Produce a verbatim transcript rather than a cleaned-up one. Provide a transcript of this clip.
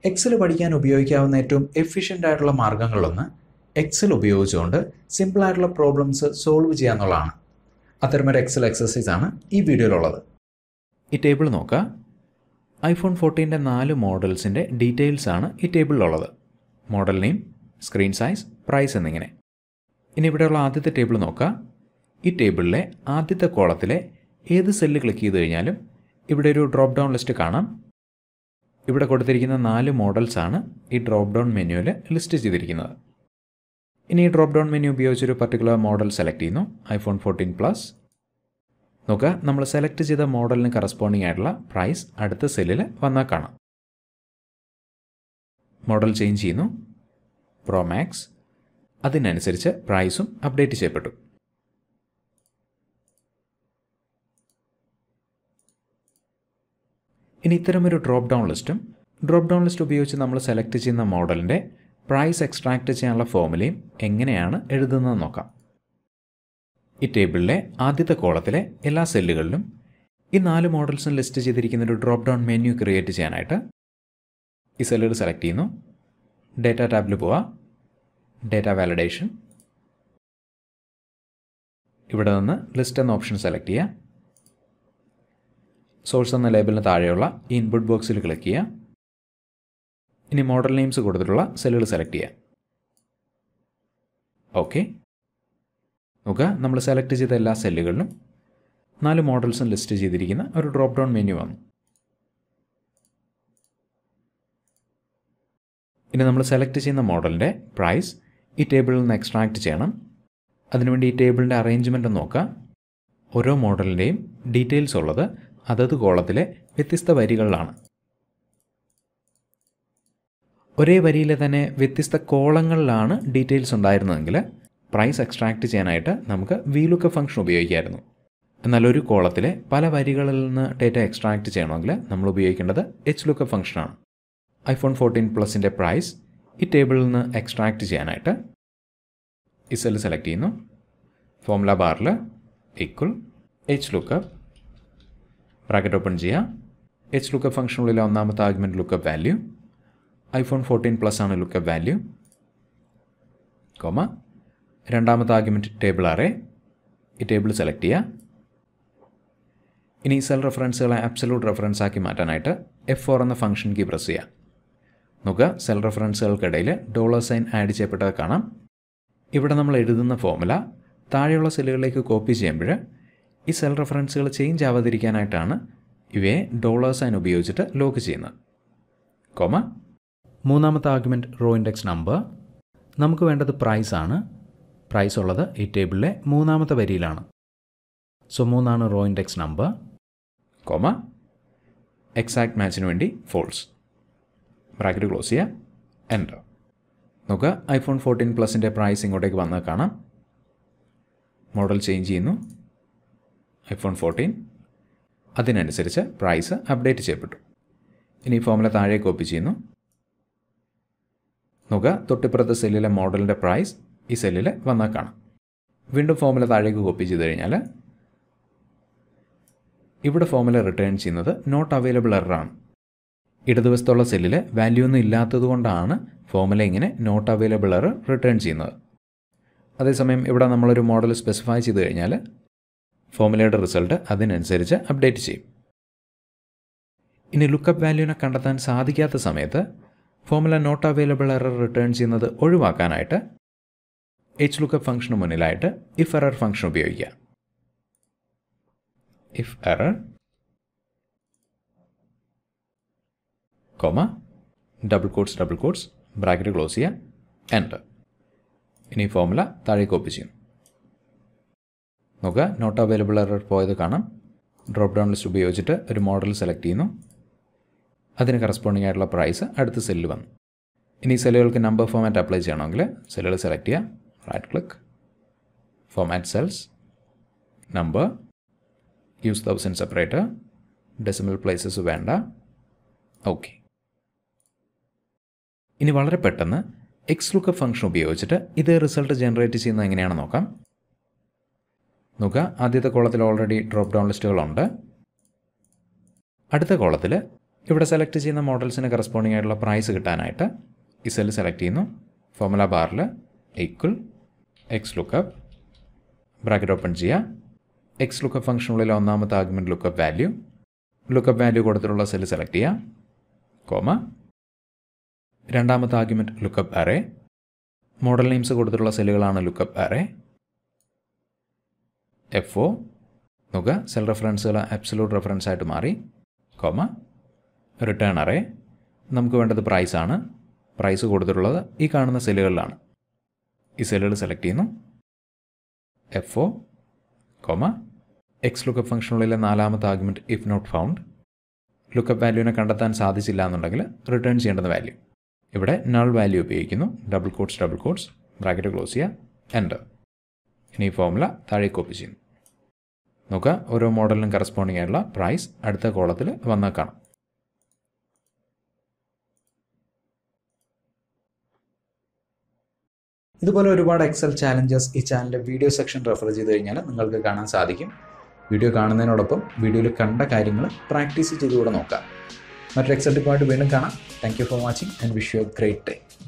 Excel പഠിക്കാൻ ഉപയോഗിക്കാവുന്ന ഏറ്റവും എഫിഷ്യൻ്റ് ആയിട്ടുള്ള മാർഗ്ഗങ്ങളിലൊന്ന് എക്സൽ ഉപയോഗിച്ചുകൊണ്ട് സിമ്പിളായിട്ടുള്ള പ്രോബ്ലംസ് സോൾവ് ചെയ്യുക എന്നുള്ളതാണ്. അത്തരമൊരു എക്സൽ എക്സസൈസ് ആണ് ഈ വീഡിയോയിലുള്ളത്. ഈ ടേബിൾ നോക്കുക. ഐഫോൺ ഫോർട്ടീൻ്റെ നാല് മോഡൽസിൻ്റെ ഡീറ്റെയിൽസ് ആണ് ഈ ടേബിളിലുള്ളത്. Model name, screen size, price എന്നിങ്ങനെ. ഇനി ഇവിടെയുള്ള ആദ്യത്തെ ടേബിൾ നോക്കുക. ഈ ടേബിളിലെ ആദ്യത്തെ കോളത്തിലെ ഏത് സെല്ല് ക്ലിക്ക് ചെയ്ത് കഴിഞ്ഞാലും ഇവിടെ ഒരു ഡ്രോപ്പ് ഡൗൺ ലിസ്റ്റ് കാണാം. ഇവിടെ കൊടുത്തിരിക്കുന്ന നാല് മോഡൽസാണ് ഈ ഡ്രോപ്പ് ഡൗൺ മെനുവിൽ ലിസ്റ്റ് ചെയ്തിരിക്കുന്നത്. ഇനി ഈ ഡ്രോപ്പ് ഡൗൺ മെനു ഉപയോഗിച്ചൊരു പർട്ടിക്കുലർ മോഡൽ സെലക്ട് ചെയ്യുന്നു. IPhone fourteen plus. നോക്കുക, നമ്മൾ സെലക്ട് ചെയ്ത മോഡലിന് കറസ്പോണ്ടിങ് ആയിട്ടുള്ള പ്രൈസ് അടുത്ത സെല്ലിൽ വന്നാൽ കാണാം. മോഡൽ ചേഞ്ച് ചെയ്യുന്നു, പ്രോ മാക്സ്. അതിനനുസരിച്ച് പ്രൈസും അപ്ഡേറ്റ് ചെയ്യപ്പെട്ടു. ഇനി ഇത്തരമൊരു ഡ്രോപ്പ് ഡൗൺ ലിസ്റ്റും ഡ്രോപ്പ് ഡൗൺ ലിസ്റ്റ് ഉപയോഗിച്ച് നമ്മൾ സെലക്ട് ചെയ്യുന്ന മോഡലിൻ്റെ പ്രൈസ് എക്സ്ട്രാക്റ്റ് ചെയ്യാനുള്ള ഫോർമുലയും എങ്ങനെയാണ് എഴുതുന്നത് നോക്കാം. ഈ ടേബിളിലെ ആദ്യത്തെ കോളത്തിലെ എല്ലാ സെല്ലുകളിലും ഈ നാല് മോഡൽസും ലിസ്റ്റ് ചെയ്തിരിക്കുന്ന ഒരു ഡ്രോപ്പ് ഡൗൺ മെനു ക്രിയേറ്റ് ചെയ്യാനായിട്ട് ഈ സെല്ലുകൾ സെലക്ട് ചെയ്യുന്നു. ഡേറ്റ ടാബിൽ പോവുക, ഡേറ്റ വാലിഡേഷൻ. ഇവിടെ നിന്ന് ലിസ്റ്റ് എന്ന ഓപ്ഷൻ സെലക്ട് ചെയ്യുക. സോഴ്സ് എന്ന ലേബലിന് താഴെയുള്ള ഈ ഇൻപുട്ട് ബോക്സിൽ ക്ലിക്ക് ചെയ്യുക. ഇനി മോഡൽ നെയിംസ് കൊടുത്തിട്ടുള്ള സെല്ലുകൾ സെലക്ട് ചെയ്യുക. ഓക്കെ. നോക്കുക, നമ്മൾ സെലക്ട് ചെയ്ത എല്ലാ സെല്ലുകളിലും നാല് മോഡൽസും ലിസ്റ്റ് ചെയ്തിരിക്കുന്ന ഒരു ഡ്രോപ്പ് ഡൗൺ മെനു വന്നു. ഇനി നമ്മൾ സെലക്ട് ചെയ്യുന്ന മോഡലിൻ്റെ പ്രൈസ് ഈ ടേബിളിൽ നിന്ന് എക്സ്ട്രാക്റ്റ് ചെയ്യണം. അതിനുവേണ്ടി ഈ ടേബിളിൻ്റെ അറേഞ്ച്മെൻറ്റ് നോക്കുക. ഓരോ മോഡലിൻ്റെയും ഡീറ്റെയിൽസ് ഉള്ളത് അതത് കോളത്തിലെ വ്യത്യസ്ത വരികളിലാണ്. ഒരേ വരിയിലെ തന്നെ വ്യത്യസ്ത കോളങ്ങളിലാണ് ഡീറ്റെയിൽസ് ഉണ്ടായിരുന്നതെങ്കിൽ പ്രൈസ് എക്സ്ട്രാക്റ്റ് ചെയ്യാനായിട്ട് നമുക്ക് വി ലുക്കപ്പ് ഫംഗ്ഷൻ ഉപയോഗിക്കാമായിരുന്നു. എന്നാൽ ഒരു കോളത്തിലെ പല വരികളിൽ നിന്ന് ഡേറ്റ എക്സ്ട്രാക്റ്റ് ചെയ്യണമെങ്കിൽ നമ്മൾ ഉപയോഗിക്കേണ്ടത് എച്ച് ലുക്കപ്പ് ഫംഗ്ഷനാണ്. ഐഫോൺ ഫോർട്ടീൻ പ്ലസിൻ്റെ പ്രൈസ് ഈ ടേബിളിൽ നിന്ന് എക്സ്ട്രാക്റ്റ് ചെയ്യാനായിട്ട് ഈ സെല്ല് സെലക്ട് ചെയ്യുന്നു. ഫോർമുല ബാറിൽ equal H lookup, bracket open ചെയ്യുക. എച്ച് ലുക്കപ്പ് ഫംഗ്ഷനുള്ളിലെ ഒന്നാമത്തെ argument lookup value, iPhone fourteen plus ആണ് ലുക്കപ്പ് വാല്യൂ, കോമ രണ്ടാമത്തെ ആർഗ്യുമെൻറ്റ് ടേബിൾ അറേ. ഈ ടേബിൾ സെലക്ട് ചെയ്യുക. ഇനി സെൽ റെഫറൻസുകളെ അബ്സല്യൂട്ട് റെഫറൻസ് ആക്കി മാറ്റാനായിട്ട് എഫ് ഫോർ എന്ന ഫംഗ്ഷൻ കീ പ്രസ് ചെയ്യുക. നോക്കുക, സെൽ റെഫറൻസുകൾക്കിടയിൽ ഡോളർ സൈൻ ആഡ് ചെയ്യപ്പെട്ടത് കാണാം. ഇവിടെ നമ്മൾ എഴുതുന്ന ഫോർമുല താഴെയുള്ള സെല്ലുകളിലേക്ക് കോപ്പി ചെയ്യുമ്പോൾ ഈ സെൽ റെഫറൻസുകൾ ചേഞ്ച് ആവാതിരിക്കാനായിട്ടാണ് ഇവയെ ഡോളർ സൈൻ ഉപയോഗിച്ചിട്ട് ലോക്ക് ചെയ്യുന്നത്. കോമ മൂന്നാമത്തെ ആർഗ്യുമെൻറ്റ് റോ ഇൻഡെക്സ് നമ്പർ. നമുക്ക് വേണ്ടത് പ്രൈസ് ആണ്. പ്രൈസ് ഉള്ളത് ഈ ടേബിളിലെ മൂന്നാമത്തെ വരിയിലാണ്. സോ മൂന്നാണ് row index number. Comma exact മാച്ചിന് വേണ്ടി ഫോൾസ്. ബ്രാക്കറ്റ് ക്ലോസ് ചെയ്യുക, എൻ്റർ. നോക്കുക, ഐഫോൺ ഫോർട്ടീൻ പ്ലസിൻ്റെ പ്രൈസ് ഇങ്ങോട്ടേക്ക് വന്നാൽ കാണാം. മോഡൽ ചേഞ്ച് ചെയ്യുന്നു, ഐഫോൺ ഫോർട്ടീൻ. അതിനനുസരിച്ച് പ്രൈസ് അപ്ഡേറ്റ് ചെയ്യപ്പെട്ടു. ഇനി ഫോർമുല താഴെ കോപ്പി ചെയ്യുന്നു. നോക്കുക, തൊട്ടിപ്പുറത്തെ സെല്ലിലെ മോഡലിൻ്റെ പ്രൈസ് ഈ സെല്ലിൽ വന്നാൽ കാണാം. വീണ്ടും ഫോർമുല താഴേക്ക് കോപ്പി ചെയ്ത് കഴിഞ്ഞാൽ ഇവിടെ ഫോർമുല റിട്ടേൺ ചെയ്യുന്നത് നോട്ട് അവൈലബിൾ എററാണ്. ഇടതുവശത്തുള്ള സെല്ലിൽ വാല്യൂ ഒന്നും ഇല്ലാത്തത് കൊണ്ടാണ് ഫോർമുല ഇങ്ങനെ നോട്ട് അവൈലബിൾ എറർ റിട്ടേൺ ചെയ്യുന്നത്. അതേസമയം ഇവിടെ നമ്മളൊരു മോഡൽ സ്പെസിഫൈ ചെയ്ത് കഴിഞ്ഞാൽ ഫോർമുലയുടെ റിസൾട്ട് അതിനനുസരിച്ച് അപ്ഡേറ്റ് ചെയ്യും. ഇനി ലുക്കപ്പ് വാല്യൂവിനെ കണ്ടെത്താൻ സാധിക്കാത്ത സമയത്ത് formula not available error return ചെയ്യുന്നത് ഒഴിവാക്കാനായിട്ട് എച്ച് ലുക്കപ്പ് ഫംഗ്ഷന് മുന്നിലായിട്ട് ഇഫ് എറർ ഫംഗ്ഷൻ ഉപയോഗിക്കുക. If error comma double quotes double quotes bracket close ചെയ്യുക, എൻ്റർ. ഇനി ഫോർമുല താഴെ കോപ്പി ചെയ്യും. നോക്കുക, നോട്ട് അവൈലബിൾ എറർ പോയത് കാണാം. ഡ്രോപ്പ് ഡൗൺ ലിസ്റ്റ് ഉപയോഗിച്ചിട്ട് ഒരു മോഡൽ സെലക്ട് ചെയ്യുന്നു. അതിന് കറസ്പോണ്ടിങ് ആയിട്ടുള്ള പ്രൈസ് അടുത്ത സെല്ലിൽ വന്നു. ഇനി സെല്ലുകൾക്ക് നമ്പർ ഫോമാറ്റ് അപ്ലൈ ചെയ്യണമെങ്കിൽ സെല്ലുകൾ സെലക്ട് ചെയ്യുക, right click, format cells, number, use thousand separator, decimal places വേണ്ട, ഓക്കെ. ഇനി വളരെ പെട്ടെന്ന് എക്സ് ലുക്കപ്പ് ഫംഗ്ഷൻ ഉപയോഗിച്ചിട്ട് ഇതേ റിസൾട്ട് ജനറേറ്റ് ചെയ്യുന്നത് എങ്ങനെയാണെന്ന് നോക്കാം. നോക്കുക, ആദ്യത്തെ കോളത്തിൽ ഓൾറെഡി ഡ്രോപ്പ് ഡൗൺ ലിസ്റ്റുകളുണ്ട്. അടുത്ത കോളത്തിൽ ഇവിടെ സെലക്ട് ചെയ്യുന്ന മോഡൽസിന് കറസ്പോണ്ടിങ് ആയിട്ടുള്ള പ്രൈസ് കിട്ടാനായിട്ട് ഈ സെല്ല് സെലക്ട് ചെയ്യുന്നു. ഫോർമുല ബാറിൽ equal X lookup bracket open ചെയ്യുക. എക്സ് ലുക്കപ്പ് ഫംഗ്ഷനുള്ളിലെ ഒന്നാമത്തെ argument lookup value lookup value കൊടുത്തിട്ടുള്ള സെല്ല് സെലക്ട് ചെയ്യുക, കോമ. രണ്ടാമത്തെ argument lookup array, model names കൊടുത്തിട്ടുള്ള സെല്ലുകളാണ് ലുക്കപ്പ് അറേ. എഫ് ഒ നോക്കുക, സെൽ റെഫറൻസുകൾ അബ്സല്യൂട്ട് റെഫറൻസ് ആയിട്ട് മാറി, കോമ. റിട്ടേൺ അറേ, നമുക്ക് വേണ്ടത് പ്രൈസാണ്. പ്രൈസ് കൊടുത്തിട്ടുള്ളത് ഈ കാണുന്ന സെല്ലുകളിലാണ്. ഈ സെല്ലുകൾ സെലക്ട് ചെയ്യുന്നു, എഫ് ഒ കോമ. എക്സ് ലുക്കപ്പ് ഫംഗ്ഷനുള്ളിലെ നാലാമത്തെ argument if not found, lookup വാല്യൂവിനെ കണ്ടെത്താൻ സാധിച്ചില്ല എന്നുണ്ടെങ്കിൽ റിട്ടേൺ ചെയ്യേണ്ടുന്ന വാല്യൂ. ഇവിടെ നൾ വാല്യൂ ഉപയോഗിക്കുന്നു, double quotes double quotes bracket close ചെയ്യുക, എൻ്റർ. ഇനി ഈ ഫോർമുല താഴെ കോപ്പി ചെയ്യുന്നു. നോക്കുക, ഓരോ മോഡലിനും കറസ്പോണ്ടിങ് ആയിട്ടുള്ള പ്രൈസ് അടുത്ത കോളത്തിൽ വന്നാൽ കാണാം. ഇതുപോലെ ഒരുപാട് എക്സൽ ചാലഞ്ചസ് ഈ ചാനലിൻ്റെ വീഡിയോ സെക്ഷൻ റെഫർ ചെയ്ത് കഴിഞ്ഞാൽ നിങ്ങൾക്ക് കാണാൻ സാധിക്കും. വീഡിയോ കാണുന്നതിനോടൊപ്പം വീഡിയോയിൽ കണ്ട കാര്യങ്ങൾ പ്രാക്ടീസ് ചെയ്തുകൂടെ നോക്കാം. മറ്റൊരു എക്സൽ ടിപ്പായിട്ട് വീണ്ടും കാണാം. Thank you for watching and wish you a great day.